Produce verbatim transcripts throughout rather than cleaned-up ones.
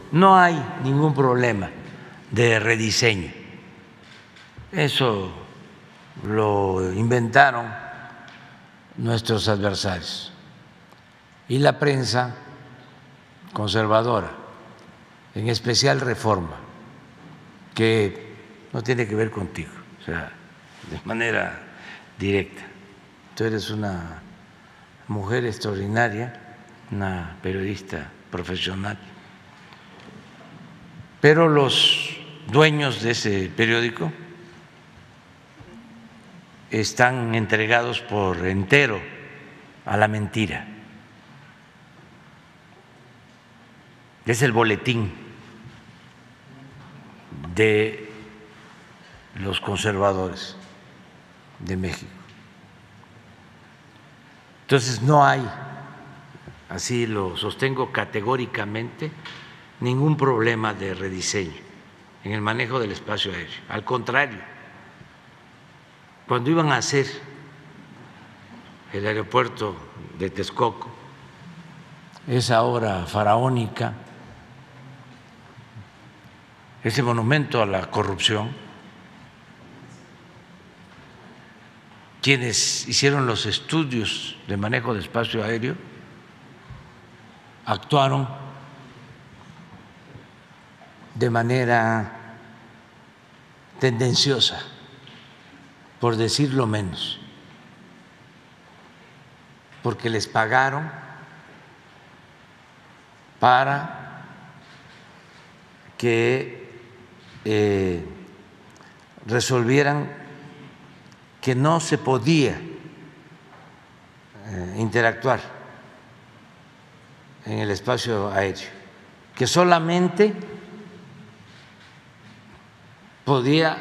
no hay ningún problema de rediseño. Eso lo inventaron nuestros adversarios y la prensa conservadora, en especial Reforma, que no tiene que ver contigo, o sea, de manera directa. Tú eres una mujer extraordinaria, una periodista profesional, pero los dueños de ese periódico están entregados por entero a la mentira. Es el boletín de los conservadores de México. Entonces no hay, así lo sostengo categóricamente, ningún problema de rediseño en el manejo del espacio aéreo. Al contrario, cuando iban a hacer el aeropuerto de Texcoco, esa obra faraónica, ese monumento a la corrupción, quienes hicieron los estudios de manejo de espacio aéreo actuaron de manera tendenciosa, por decirlo menos, porque les pagaron para que eh, resolvieran que no se podía eh, interactuar en el espacio aéreo, que solamente podía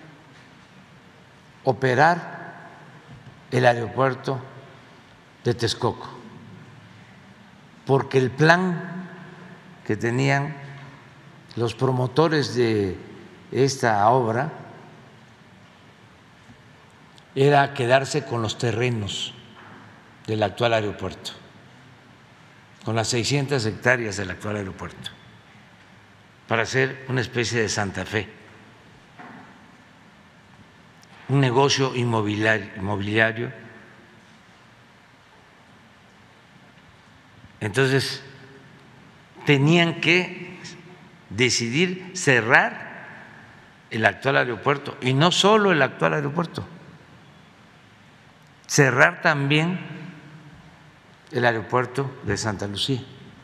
operar el aeropuerto de Texcoco, porque el plan que tenían los promotores de esta obra era quedarse con los terrenos del actual aeropuerto, con las seiscientas hectáreas del actual aeropuerto, para hacer una especie de Santa Fe, un negocio inmobiliario, inmobiliario. Entonces, tenían que decidir cerrar el actual aeropuerto, y no solo el actual aeropuerto, cerrar también el aeropuerto de Santa Lucía.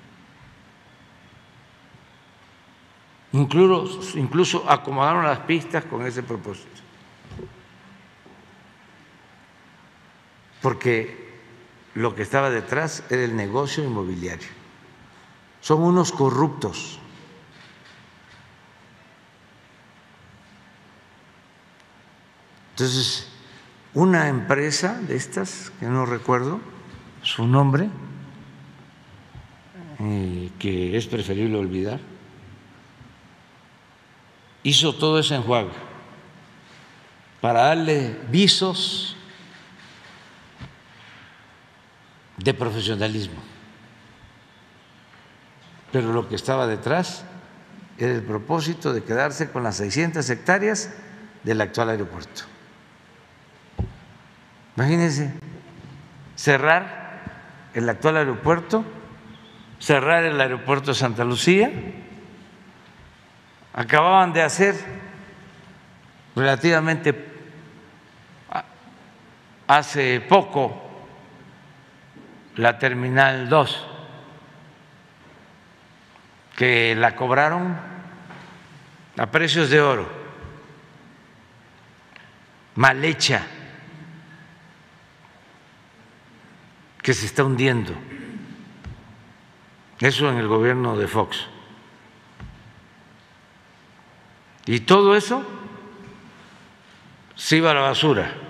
Incluso, incluso acomodaron las pistas con ese propósito, porque lo que estaba detrás era el negocio inmobiliario. Son unos corruptos. Entonces, una empresa de estas, que no recuerdo su nombre, eh, que es preferible olvidar, hizo todo ese enjuague para darle visos de profesionalismo, pero lo que estaba detrás era el propósito de quedarse con las seiscientas hectáreas del actual aeropuerto. Imagínense, cerrar el actual aeropuerto, cerrar el aeropuerto de Santa Lucía. Acababan de hacer relativamente hace poco la Terminal dos, que la cobraron a precios de oro, mal hecha, que se está hundiendo. Eso en el gobierno de Fox. Y todo eso se iba a la basura.